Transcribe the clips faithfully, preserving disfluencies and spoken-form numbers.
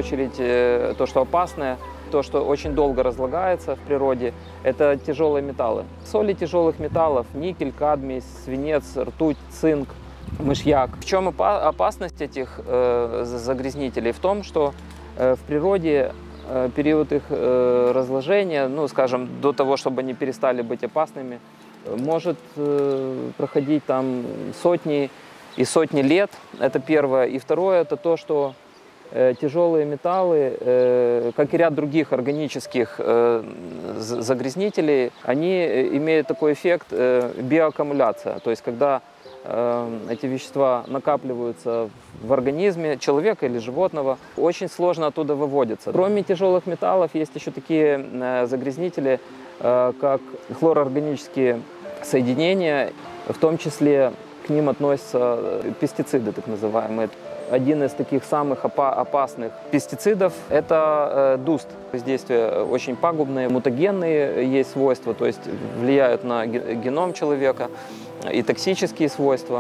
очередь то, что опасное, то, что очень долго разлагается в природе, это тяжелые металлы. Соли тяжелых металлов – никель, кадмий, свинец, ртуть, цинк, мышьяк. В чем опасность этих загрязнителей? В том, что в природе период их разложения, ну, скажем, до того, чтобы они перестали быть опасными, может проходить там сотни и сотни лет. Это первое. И второе – это то, что тяжелые металлы, как и ряд других органических загрязнителей, они имеют такой эффект биоаккумуляция. То есть, когда эти вещества накапливаются в организме человека или животного, очень сложно оттуда выводиться. Кроме тяжелых металлов есть еще такие загрязнители, как хлороорганические соединения, в том числе к ним относятся пестициды, так называемые. Один из таких самых опасных пестицидов – это дуст. Воздействия очень пагубные, мутагенные есть свойства, то есть влияют на геном человека, и токсические свойства.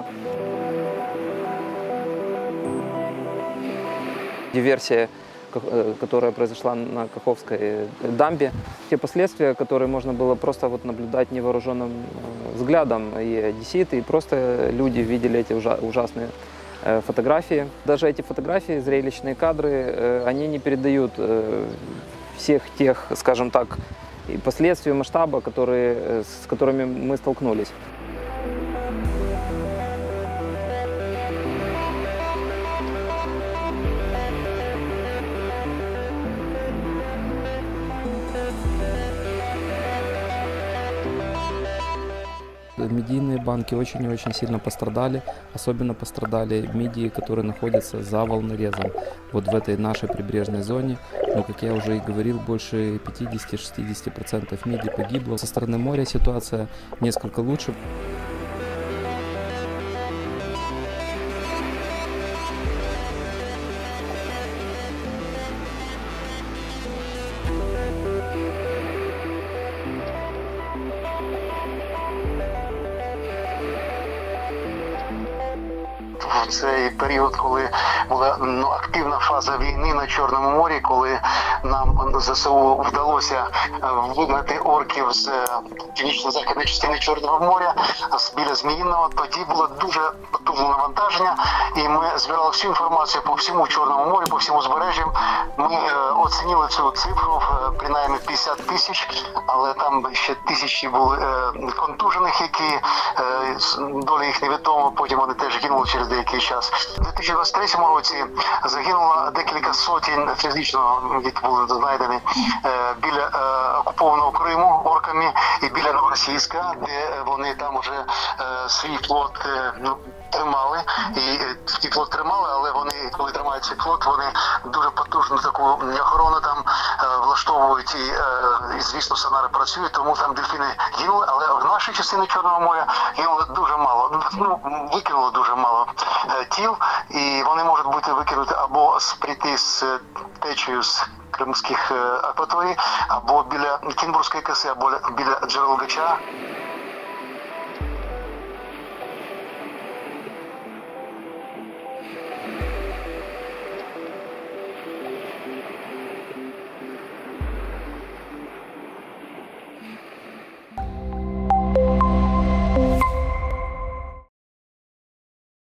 Диверсия, которая произошла на Каховской дамбе, те последствия, которые можно было просто вот наблюдать невооруженным взглядом, и одесситы, и просто люди видели эти ужасные фотографии. Даже эти фотографии, зрелищные кадры, они не передают всех тех, скажем так, последствий масштаба, которые, с которыми мы столкнулись. Медийные банки очень и очень сильно пострадали. Особенно пострадали мидии, которые находятся за волнорезом, вот в этой нашей прибрежной зоне. Но, как я уже и говорил, больше пятидесяти-шестидесяти процентов мидий погибло. Со стороны моря ситуация несколько лучше. В цей період, коли була ну, активна фаза війни на Чорному морі, коли нам ЗСУ вдалося вигнати орків з північно-західної частини Чорного моря, біля Зміїного, тоді було дуже потужне навантаження, і ми збирали всю інформацію по всьому Чорному морю, по всьому узбережжям. Ми оцінили цю цифру, принаймні п'ятдесят тисяч, але там ще тисячі були контужених, які доля їх невідома, потім вони теж гинули через деякий час. У дві тисячі двадцять третьому році загинуло декілька сотень фізично, які були знайдені біля окупованого Криму орками і біля Новоросійська, де вони там вже свій флот ну, тримали. І свій флот тримали, але вони, коли тримають свій флот, вони дуже потужну таку охорону там влаштовують і, і звісно, сонари працюють, тому там дельфіни гинули, але в нашій частині Чорного моря гинуло дуже мало, ну, викинуло дуже мало тіл, і вони можуть бути викинуті або прийти з течею з кримських акваторій, або біля Кінбурзької коси, або біля джерел Гача.